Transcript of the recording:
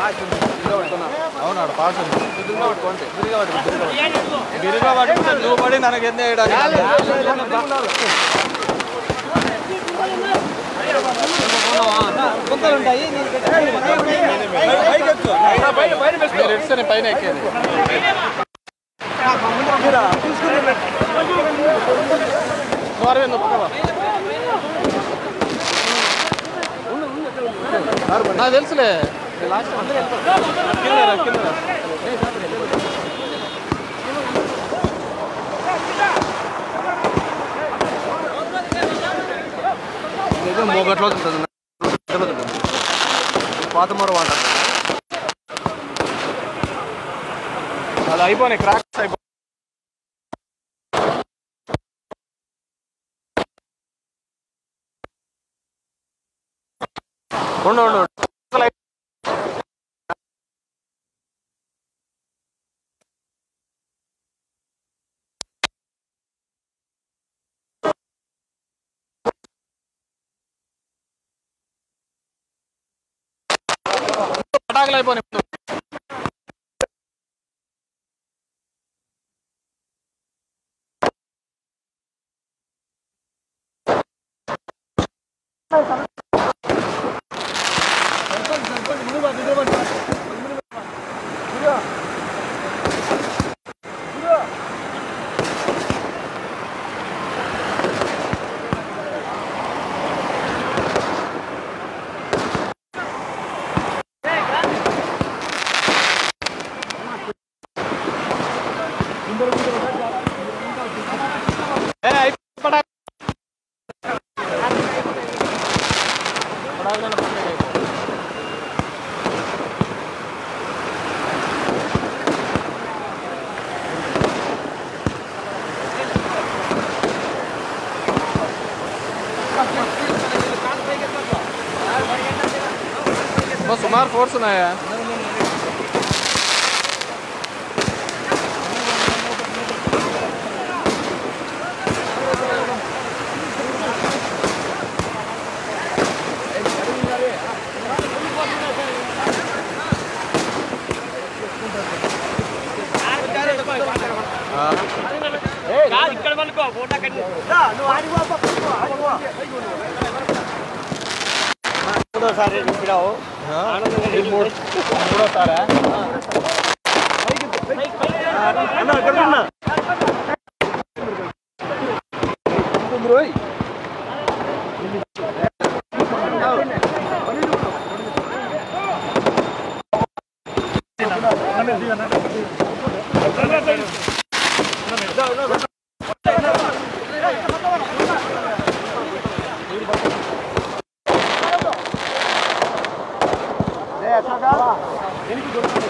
అవునా పాస్ బిరుగా పట్టుకుంటే నువ్వు పడి ನನಗೆ ಎಂದೇ ಇಡಾలి గుంతలుంటాయి మీరు ఎడితే పైన ఎక్కేది నాకు తెలుసులే లాస్ట్ మోగట్లో ఉంటుంది పాతమూర వాట అది అయిపోయినాయి క్రాక్స్ అయిపోయి ఉండు పటాకులు అయిపోయినాయి సుమారు ఫోర్స్ ఉన్నాయా మూడోసారి నింపినావు మూడోసారా अच्छा